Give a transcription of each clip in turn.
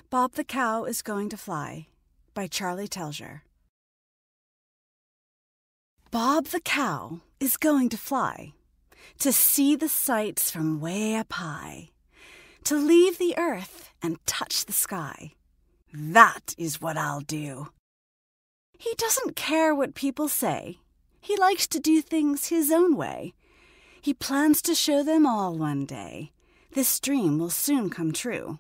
Bob the Cow is Going to Fly by Charlie Teljeur. Bob the Cow is going to fly, to see the sights from way up high, to leave the earth and touch the sky. That is what I'll do. He doesn't care what people say. He likes to do things his own way. He plans to show them all one day. This dream will soon come true.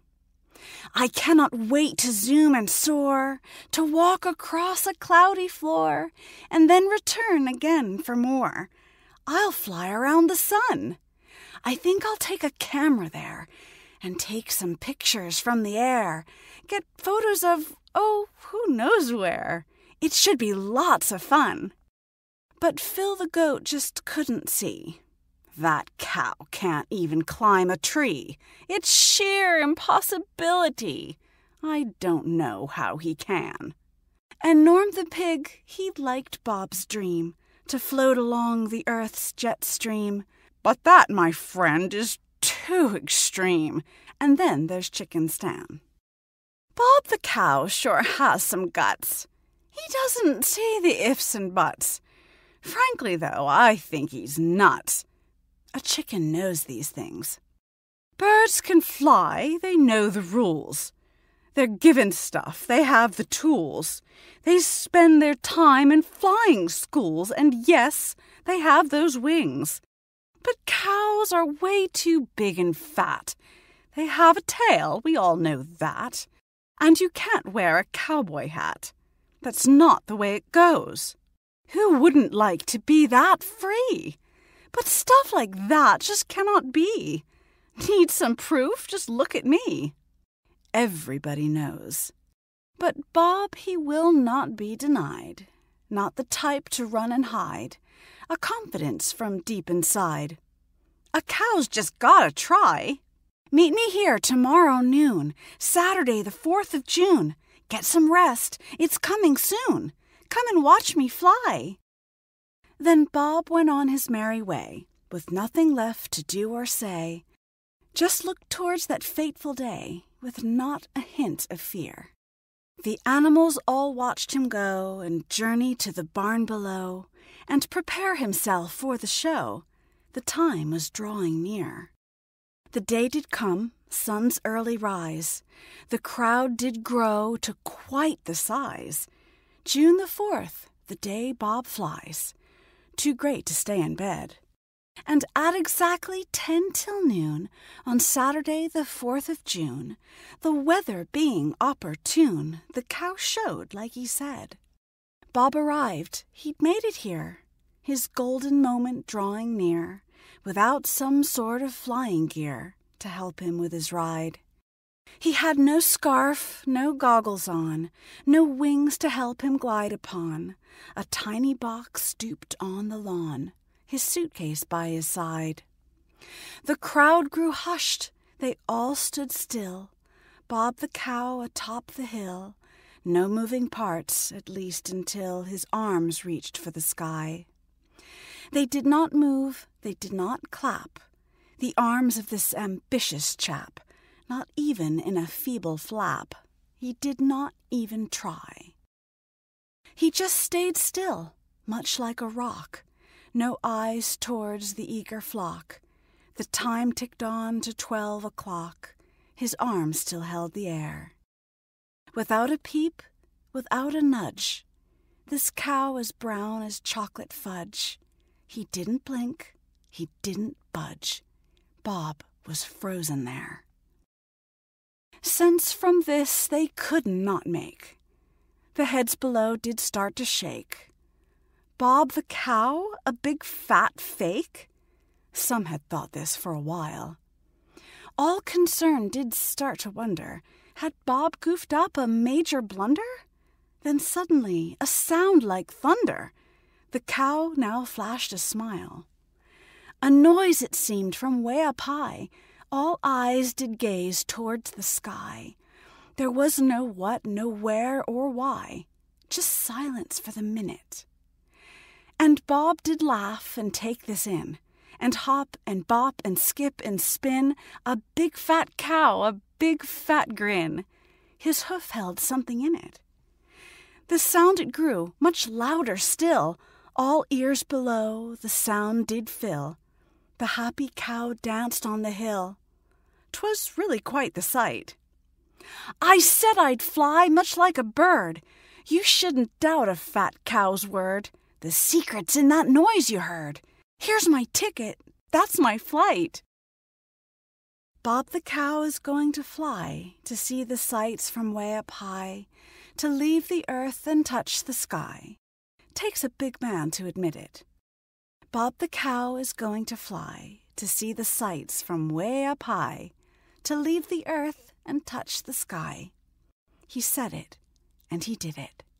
I cannot wait to zoom and soar, to walk across a cloudy floor, and then return again for more. I'll fly around the sun. I think I'll take a camera there and take some pictures from the air, get photos of, who knows where. It should be lots of fun. But Phil the goat just couldn't see. That cow can't even climb a tree. It's sheer impossibility. I don't know how he can. And Norm the pig, he liked Bob's dream, to float along the earth's jet stream. But that, my friend, is too extreme. And then there's Chicken Stan. Bob the cow sure has some guts. He doesn't see the ifs and buts. Frankly, though, I think he's nuts. A chicken knows these things. Birds can fly, they know the rules. They're given stuff, they have the tools. They spend their time in flying schools, and yes, they have those wings. But cows are way too big and fat. They have a tail, we all know that. And you can't wear a cowboy hat. That's not the way it goes. Who wouldn't like to be that free? But stuff like that just cannot be. Need some proof? Just look at me. Everybody knows. But Bob, he will not be denied. Not the type to run and hide. A confidence from deep inside. A cow's just gotta try. Meet me here tomorrow noon, Saturday the 4th of June. Get some rest. It's coming soon. Come and watch me fly. Then Bob went on his merry way, with nothing left to do or say. Just looked towards that fateful day, with not a hint of fear. The animals all watched him go, and journey to the barn below, and prepare himself for the show. The time was drawing near. The day did come, sun's early rise. The crowd did grow to quite the size. June the 4th, the day Bob flies. Too great to stay in bed. And at exactly 10 till noon, on Saturday the 4th of June, the weather being opportune, the cow showed like he said. Bob arrived, he'd made it here, his golden moment drawing near, without some sort of flying gear to help him with his ride. He had no scarf, no goggles on, no wings to help him glide upon. A tiny box stooped on the lawn, his suitcase by his side. The crowd grew hushed, they all stood still. Bob the cow atop the hill, no moving parts, at least until his arms reached for the sky. They did not move, they did not clap, the arms of this ambitious chap. Not even in a feeble flap. He did not even try. He just stayed still, much like a rock, no eyes towards the eager flock. The time ticked on to 12 o'clock. His arms still held the air. Without a peep, without a nudge, this cow as brown as chocolate fudge. He didn't blink, he didn't budge. Bob was frozen there. Sense from this they could not make. The heads below did start to shake. Bob the cow, a big fat fake? Some had thought this for a while. All concerned did start to wonder, had Bob goofed up a major blunder? Then suddenly, a sound like thunder. The cow now flashed a smile. A noise it seemed from way up high. All eyes did gaze towards the sky. There was no what, no where or why, just silence for the minute. And Bob did laugh and take this in, and hop and bop and skip and spin, a big fat cow, a big fat grin. his hoof held something in it. The sound it grew, much louder still. All ears below the sound did fill. The happy cow danced on the hill. 'Twas really quite the sight. I said I'd fly much like a bird. You shouldn't doubt a fat cow's word. The secret's in that noise you heard. Here's my ticket. That's my flight. Bob the cow is going to fly, to see the sights from way up high, to leave the earth and touch the sky. Takes a big man to admit it. Bob the cow is going to fly, to see the sights from way up high, to leave the earth and touch the sky. He said it, and he did it.